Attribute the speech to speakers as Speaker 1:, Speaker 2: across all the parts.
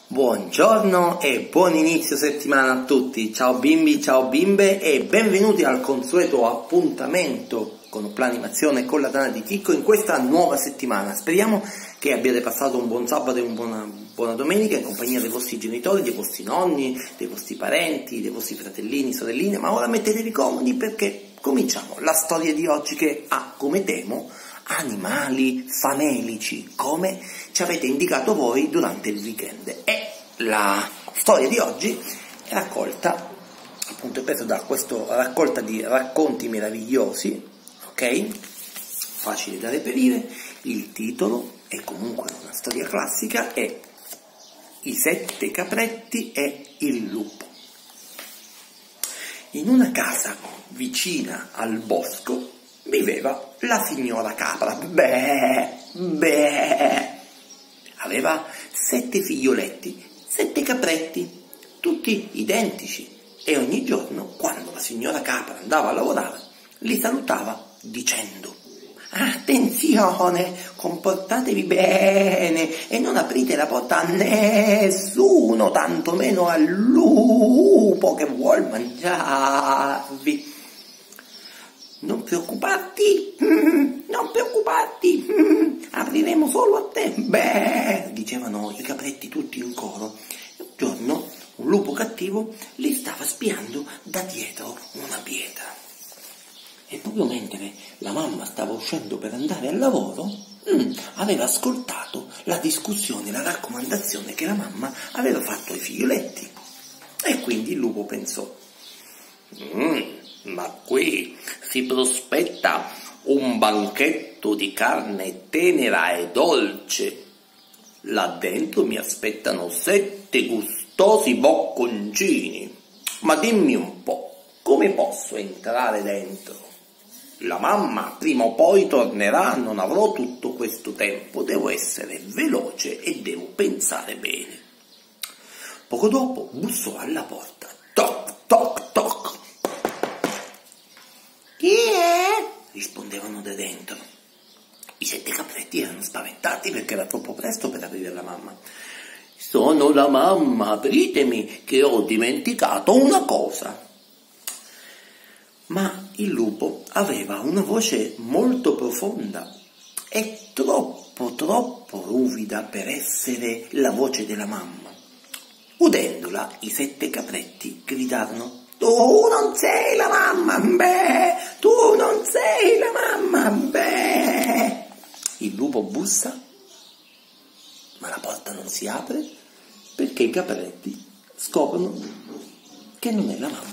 Speaker 1: Buongiorno e buon inizio settimana a tutti, ciao bimbi, ciao bimbe e benvenuti al consueto appuntamento con Planimazione con la Tana di Chicco in questa nuova settimana. Speriamo che abbiate passato un buon sabato e una buona domenica in compagnia dei vostri genitori, dei vostri nonni, dei vostri parenti, dei vostri fratellini, sorelline, ma ora mettetevi comodi perché cominciamo la storia di oggi che ha come tema animali famelici, come ci avete indicato voi durante il weekend. E la storia di oggi è raccolta, appunto, è presa da questa raccolta di racconti meravigliosi, ok? Facile da reperire. Il titolo è comunque una storia classica, è I 7 capretti e il lupo. In una casa vicina al bosco viveva la signora capra. Aveva 7 figlioletti, 7 capretti, tutti identici, e ogni giorno, quando la signora capra andava a lavorare, li salutava dicendo: attenzione, comportatevi bene e non aprite la porta a nessuno, tantomeno al lupo che vuol mangiarvi. Non preoccuparti, apriremo solo a te. Dicevano i capretti tutti in coro. Un giorno un lupo cattivo li stava spiando da dietro una pietra. E proprio mentre la mamma stava uscendo per andare al lavoro, aveva ascoltato la discussione, la raccomandazione che la mamma aveva fatto ai figlioletti. E quindi il lupo pensò: ma qui si prospetta un banchetto di carne tenera e dolce. Là dentro mi aspettano 7 gustosi bocconcini. Ma dimmi un po', come posso entrare dentro? La mamma prima o poi tornerà, non avrò tutto questo tempo, devo essere veloce e devo pensare bene. Poco dopo bussò alla porta. Toc, toc, toc. Chi è? Rispondevano da dentro. I 7 capretti erano spaventati perché era troppo presto per aprire la mamma. Sono la mamma, apritemi che ho dimenticato una cosa. Ma il lupo aveva una voce molto profonda e troppo ruvida per essere la voce della mamma. Udendola, i 7 capretti gridarono: tu non sei la mamma, tu non sei la mamma, Il lupo bussa, ma la porta non si apre perché i capretti scoprono che non è la mamma.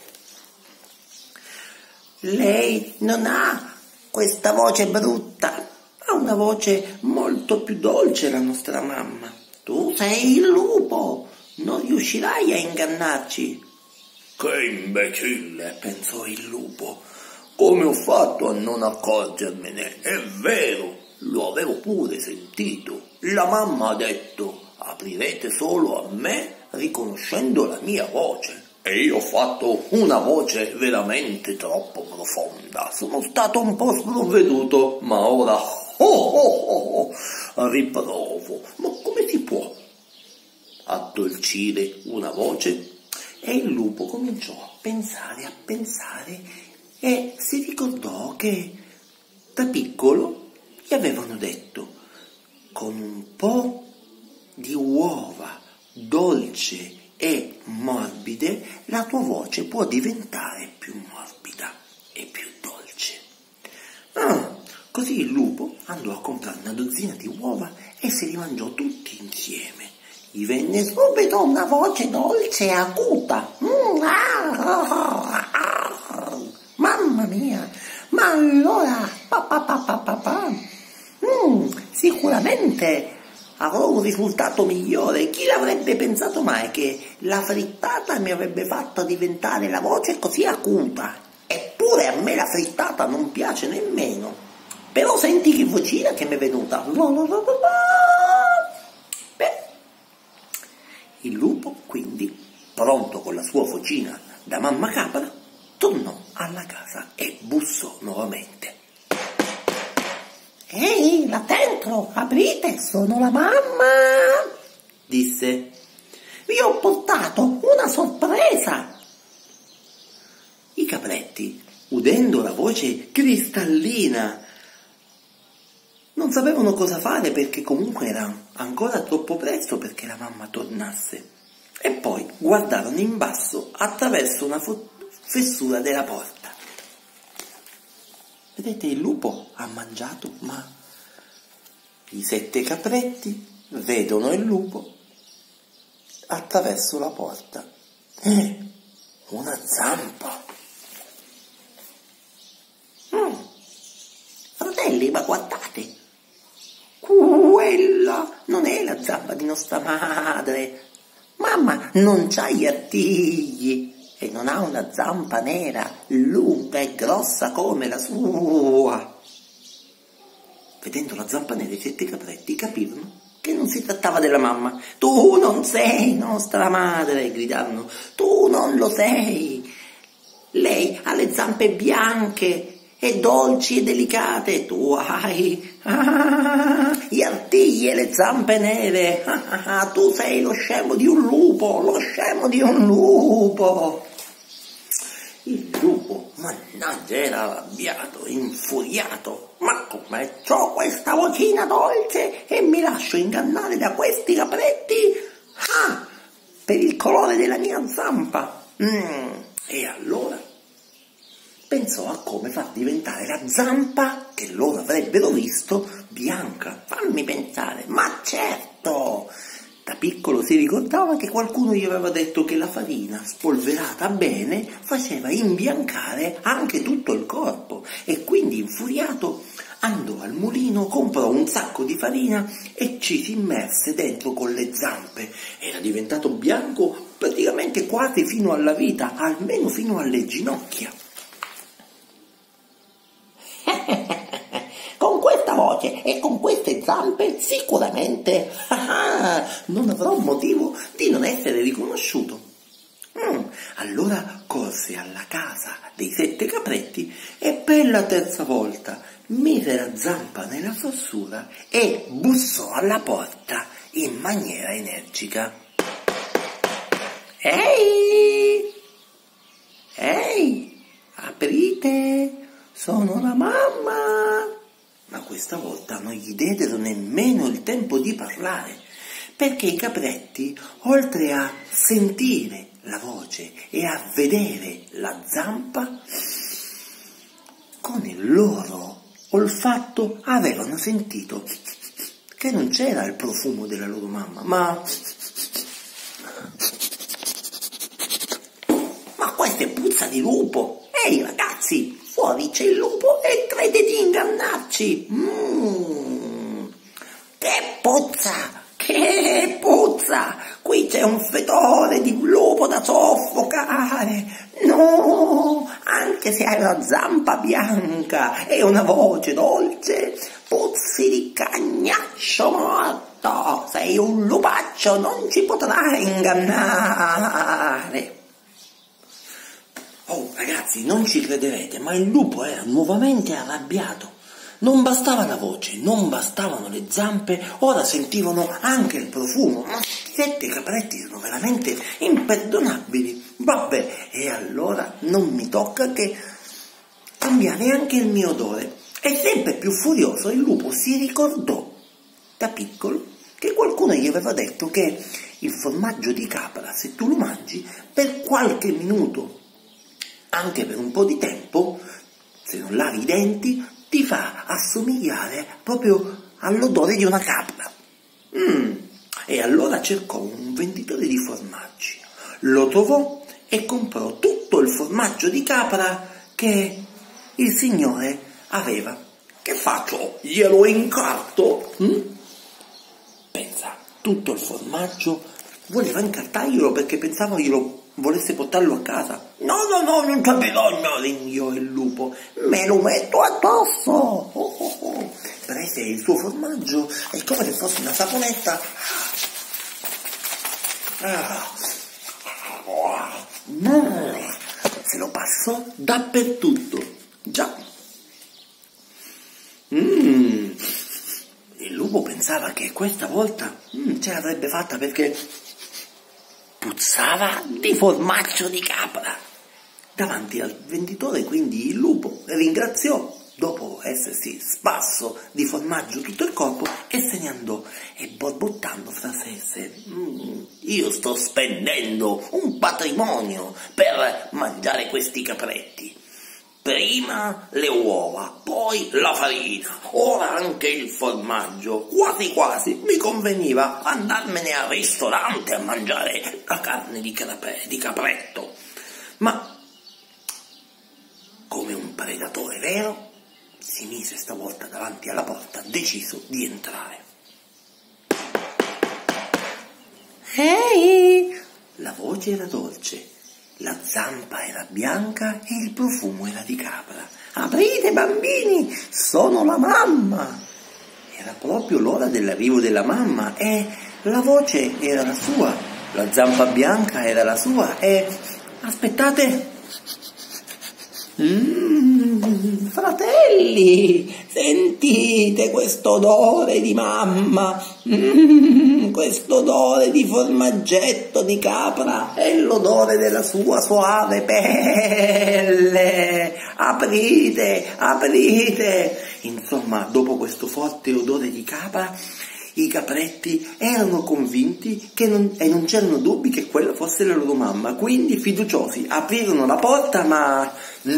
Speaker 1: Lei non ha questa voce brutta, ha una voce molto più dolce la nostra mamma. Tu sei il lupo, non riuscirai a ingannarci. Che imbecille, pensò il lupo, come ho fatto a non accorgermene? È vero, lo avevo pure sentito. La mamma ha detto: aprirete solo a me riconoscendo la mia voce. E io ho fatto una voce veramente troppo profonda. Sono stato un po' sprovveduto, ma ora riprovo. Ma come si può addolcire una voce? E il lupo cominciò a pensare e si ricordò che da piccolo gli avevano detto: con un po' di uova dolce e morbide la tua voce può diventare più morbida e più dolce. Così il lupo andò a comprare una dozzina di uova e se li mangiò tutti insieme. Gli venne subito una voce dolce e acuta. Mamma mia, ma allora sicuramente avrò un risultato migliore. Chi l'avrebbe pensato mai che la frittata mi avrebbe fatto diventare la voce così acuta? Eppure a me la frittata non piace nemmeno. Però senti che vocina che mi è venuta. Il lupo, quindi, pronto con la sua vocina da mamma capra, tornò alla casa e bussò nuovamente. Ehi, là dentro, aprite, sono la mamma! disse. Vi ho portato una sorpresa. I capretti, udendo la voce cristallina, non sapevano cosa fare perché comunque era ancora troppo presto perché la mamma tornasse. E poi guardarono in basso attraverso una fessura della porta. Vedete, il lupo ha mangiato, ma i 7 capretti vedono il lupo attraverso la porta. Una zampa. Fratelli, ma guardate, quella non è la zampa di nostra madre. Mamma non c'ha gli artigli e non ha una zampa nera, lunga e grossa come la sua. Vedendo la zampa nera, i 7 capretti capirono che non si trattava della mamma. Tu non sei nostra madre, gridarono, tu non lo sei. Lei ha le zampe bianche e dolci e delicate, tu hai gli artigli e le zampe nere, tu sei lo scemo di un lupo, lo scemo di un lupo. Il lupo, mannaggia, era arrabbiato, infuriato. Ma come c'ho questa vocina dolce e mi lascio ingannare da questi capretti? Per il colore della mia zampa. E allora pensò a come far diventare la zampa, che loro avrebbero visto, bianca. Fammi pensare, ma certo! Da piccolo si ricordava che qualcuno gli aveva detto che la farina spolverata bene faceva imbiancare anche tutto il corpo e quindi infuriato andò al mulino, comprò un sacco di farina e ci si immerse dentro con le zampe. Era diventato bianco praticamente quasi fino alla vita, almeno fino alle ginocchia. Con questa voce e con queste zampe sicuramente non avrò motivo di non essere riconosciuto. Allora corse alla casa dei 7 capretti e per la terza volta mise la zampa nella fessura e bussò alla porta in maniera energica. Ehi! Ehi! Aprite! Sono la mamma! Ma questa volta non gli diedero nemmeno il tempo di parlare, perché i capretti, oltre a sentire la voce e a vedere la zampa, con il loro olfatto avevano sentito che non c'era il profumo della loro mamma, ma questa è puzza di lupo! Ehi ragazzi, fuori c'è il lupo e crede di ingannarci! Che puzza! Che puzza! Qui c'è un fetore di lupo da soffocare! No! Anche se hai una zampa bianca e una voce dolce, puzzi di cagnaccio morto! Sei un lupaccio, non ci potrai ingannare! Oh ragazzi, non ci crederete, ma il lupo era nuovamente arrabbiato. Non bastava la voce, non bastavano le zampe, ora sentivano anche il profumo. Ma i 7 capretti erano veramente imperdonabili. Vabbè, e allora non mi tocca che cambiare anche il mio odore. E sempre più furioso il lupo si ricordò, da piccolo, che qualcuno gli aveva detto che il formaggio di capra, se tu lo mangi, per qualche minuto, anche per un po' di tempo, se non lavi i denti, ti fa assomigliare proprio all'odore di una capra. E allora cercò un venditore di formaggi, lo trovò e comprò tutto il formaggio di capra che il signore aveva. Che faccio? Glielo incarto? Pensa, tutto il formaggio voleva incartarglielo perché pensava glielo volesse portarlo a casa. No, non c'è bisogno, ringhiò il lupo, me lo metto addosso. Prese il suo formaggio e come se fosse una saponetta se lo passò dappertutto. Già. Il lupo pensava pensava che questa volta ce l'avrebbe fatta perché puzzava di formaggio di capra. Davanti al venditore quindi il lupo ringraziò, dopo essersi spasso di formaggio tutto il corpo, e se ne andò, e borbottando fra sé e sé: io sto spendendo un patrimonio per mangiare questi capretti. Prima le uova, poi la farina, ora anche il formaggio. Quasi quasi mi conveniva andarmene al ristorante a mangiare la carne di capretto. Ma come un predatore vero, si mise stavolta davanti alla porta, deciso di entrare. Ehi! La voce era dolce, la zampa era bianca e il profumo era di capra. Aprite, bambini, sono la mamma! Era proprio l'ora dell'arrivo della mamma e la voce era la sua, la zampa bianca era la sua e... aspettate! Fratelli, sentite questo odore di mamma, questo odore di formaggetto di capra e l'odore della sua suave pelle. Aprite, aprite. Insomma, dopo questo forte odore di capra, i capretti erano convinti e non c'erano dubbi che quella fosse la loro mamma, quindi fiduciosi aprirono la porta, ma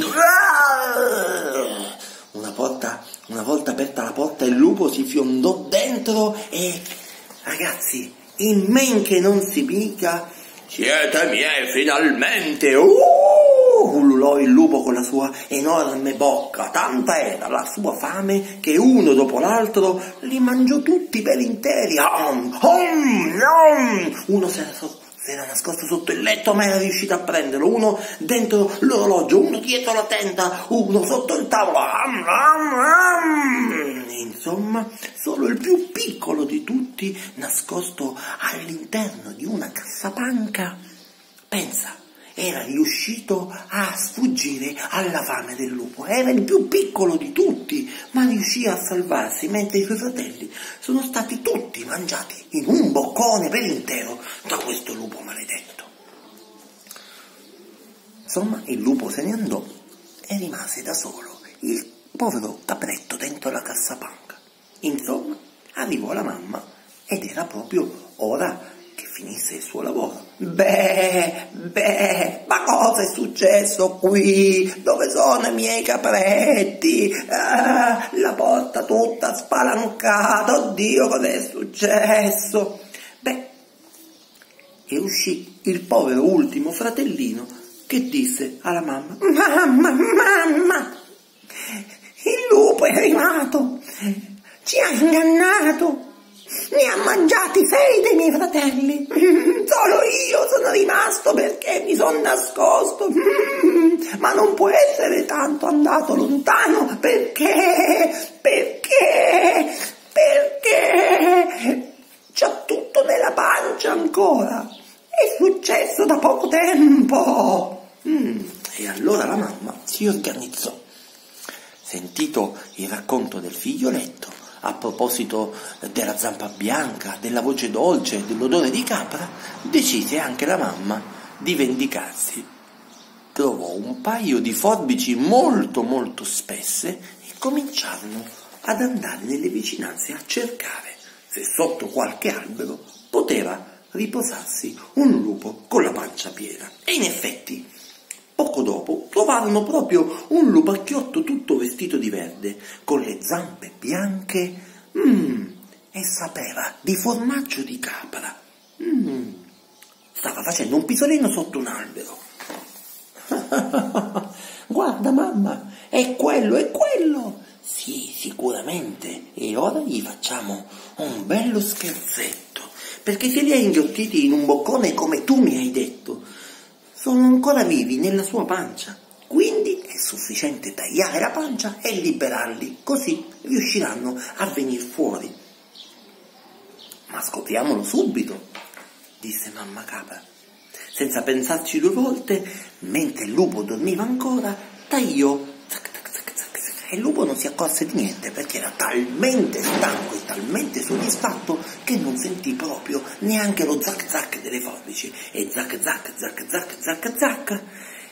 Speaker 1: una volta aperta la porta il lupo si fiondò dentro e, ragazzi, in men che non si dica: siete miei finalmente! Ululò il lupo con la sua enorme bocca, tanta era la sua fame che uno dopo l'altro li mangiò tutti per interi. Uno si era nascosto sotto il letto ma era riuscito a prenderlo, uno dentro l'orologio, uno dietro la tenda, uno sotto il tavolo. Insomma, solo il più piccolo di tutti, nascosto all'interno di una cassapanca, pensa, era riuscito a sfuggire alla fame del lupo. Era il più piccolo di tutti, ma riuscì a salvarsi, mentre i suoi fratelli sono stati tutti mangiati in un boccone per intero da questo lupo maledetto. Insomma, il lupo se ne andò e rimase da solo il povero capretto dentro la cassapanca. Insomma, arrivò la mamma ed era proprio ora che finisse il suo lavoro. Ma cosa è successo qui? Dove sono i miei capretti? La porta tutta spalancata, oddio, cos'è successo? E uscì il povero ultimo fratellino che disse alla mamma: mamma, il lupo è arrivato, ci ha ingannato. Ne ha mangiati 6 dei miei fratelli, solo io sono rimasto perché mi sono nascosto, ma non può essere tanto andato lontano perché c'ha tutto nella pancia ancora, è successo da poco tempo. E allora la mamma si organizzò. Sentito il racconto del figlioletto, a proposito della zampa bianca, della voce dolce, dell'odore di capra, decise anche la mamma di vendicarsi. Trovò un paio di forbici molto molto spesse e cominciarono ad andare nelle vicinanze a cercare se sotto qualche albero poteva riposarsi un lupo con la pancia piena. E in effetti, poco dopo trovarono proprio un lupacchiotto tutto vestito di verde, con le zampe bianche, e sapeva di formaggio di capra. Stava facendo un pisolino sotto un albero. Guarda mamma, è quello. Sì, sicuramente, e ora gli facciamo un bello scherzetto, perché se li hai inghiottiti in un boccone come tu mi hai detto, sono ancora vivi nella sua pancia, quindi è sufficiente tagliare la pancia e liberarli, così riusciranno a venire fuori. Ma scopriamolo subito, disse mamma capra. Senza pensarci 2 volte, mentre il lupo dormiva ancora, tagliò E il lupo non si accorse di niente perché era talmente stanco e talmente soddisfatto che non sentì proprio neanche lo zac zac delle forbici. E zac zac zac zac zac zac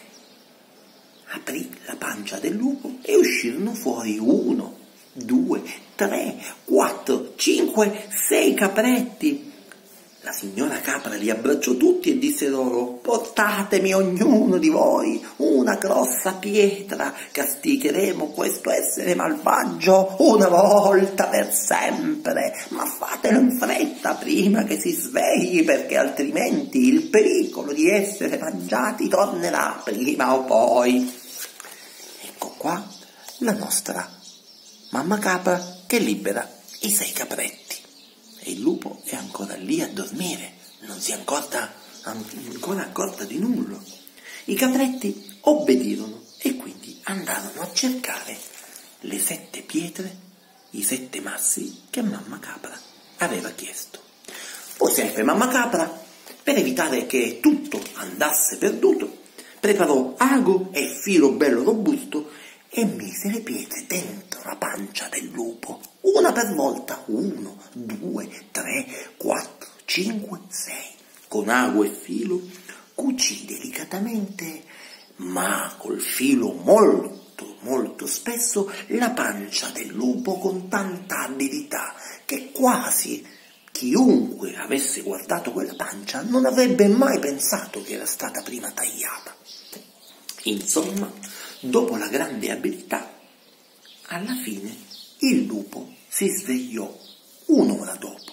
Speaker 1: aprì la pancia del lupo e uscirono fuori 1, 2, 3, 4, 5, 6 capretti. La signora capra li abbracciò tutti e disse loro: portatemi ognuno di voi una grossa pietra, castigheremo questo essere malvagio una volta per sempre, ma fatelo in fretta prima che si svegli, perché altrimenti il pericolo di essere mangiati tornerà prima o poi. Ecco qua la nostra mamma capra che libera i 6 capretti. E il lupo è ancora lì a dormire, non si è ancora accorta di nulla. I capretti obbedirono e quindi andarono a cercare le 7 pietre, i 7 massi che mamma capra aveva chiesto. Poi sempre mamma capra, per evitare che tutto andasse perduto, preparò ago e filo bello robusto e mise le pietre dentro la pancia del lupo, una per volta, 1, 2, 3, 4, 5, 6. Con ago e filo cucì delicatamente, ma col filo molto, molto spesso, la pancia del lupo con tanta abilità che quasi chiunque avesse guardato quella pancia non avrebbe mai pensato che era stata prima tagliata. Insomma, dopo la grande abilità, alla fine il lupo si svegliò 1 ora dopo.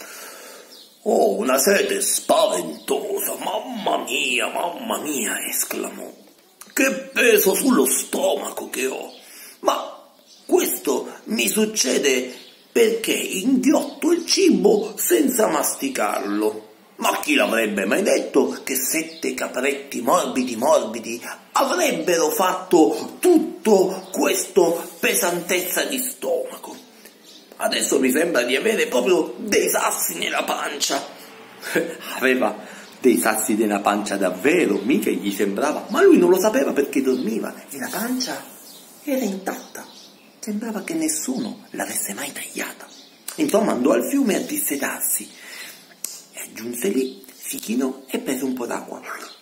Speaker 1: «Ho una sete spaventosa, mamma mia!» esclamò. «Che peso sullo stomaco che ho! Ma questo mi succede perché inghiotto il cibo senza masticarlo. Ma chi l'avrebbe mai detto che 7 capretti morbidi avrebbero fatto tutto questo pesantezza di stomaco? Adesso mi sembra di avere proprio dei sassi nella pancia». Aveva dei sassi nella pancia davvero, mica gli sembrava, ma lui non lo sapeva perché dormiva e la pancia era intatta. Sembrava che nessuno l'avesse mai tagliata. Insomma, andò al fiume a dissetarsi. Giunse lì, si chinò e prese un po' d'acqua.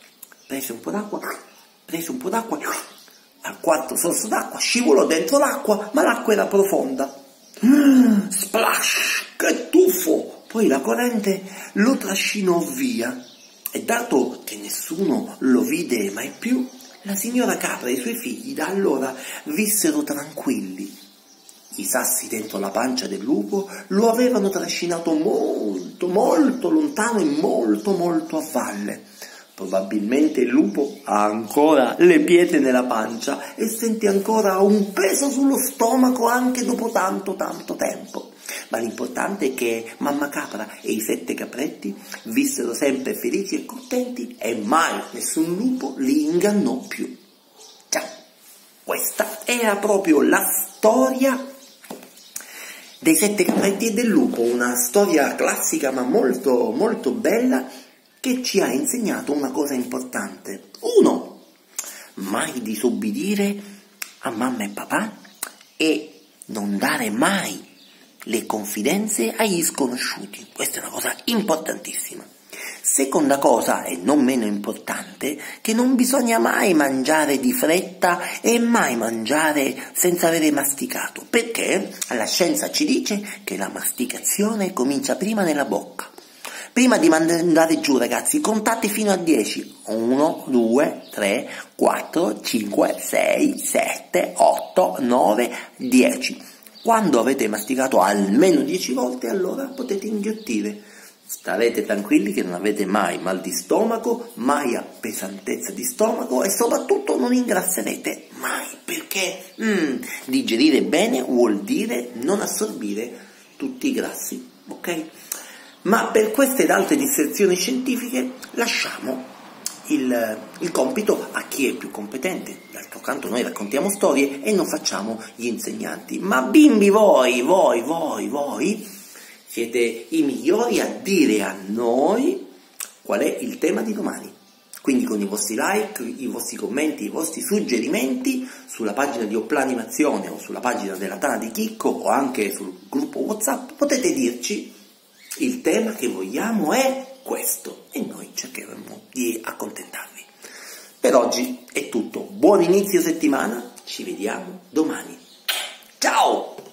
Speaker 1: Al quarto sorso d'acqua scivolò dentro l'acqua, ma l'acqua era profonda. Splash! Che tuffo! Poi la corrente lo trascinò via. E dato che nessuno lo vide mai più, la signora capra e i suoi figli da allora vissero tranquilli. I sassi dentro la pancia del lupo lo avevano trascinato molto, molto lontano e molto, molto a valle. Probabilmente il lupo ha ancora le pietre nella pancia e sente ancora un peso sullo stomaco anche dopo tanto, tanto tempo. Ma l'importante è che mamma capra e i 7 capretti vissero sempre felici e contenti e mai nessun lupo li ingannò più. Già, questa era proprio la storia dei 7 capretti e del lupo, una storia classica ma molto molto bella che ci ha insegnato una cosa importante. 1. Mai disobbedire a mamma e papà e non dare mai le confidenze agli sconosciuti. Questa è una cosa importantissima. Seconda cosa, e non meno importante, che non bisogna mai mangiare di fretta e mai mangiare senza avere masticato, perché la scienza ci dice che la masticazione comincia prima nella bocca. Prima di andare giù, ragazzi, contate fino a 10. 1, 2, 3, 4, 5, 6, 7, 8, 9, 10. Quando avete masticato almeno 10 volte, allora potete inghiottire. Starete tranquilli che non avete mai mal di stomaco, mai pesantezza di stomaco e soprattutto non ingrasserete mai, perché digerire bene vuol dire non assorbire tutti i grassi, ok? Ma per queste ed altre disserzioni scientifiche lasciamo il compito a chi è più competente. D'altro canto noi raccontiamo storie e non facciamo gli insegnanti. Ma bimbi, voi siete i migliori a dire a noi qual è il tema di domani. Quindi con i vostri like, i vostri commenti, i vostri suggerimenti sulla pagina di Oplanimazione o sulla pagina della Tana di Chicco o anche sul gruppo WhatsApp potete dirci il tema che vogliamo è questo e noi cercheremo di accontentarvi. Per oggi è tutto, buon inizio settimana, ci vediamo domani. Ciao!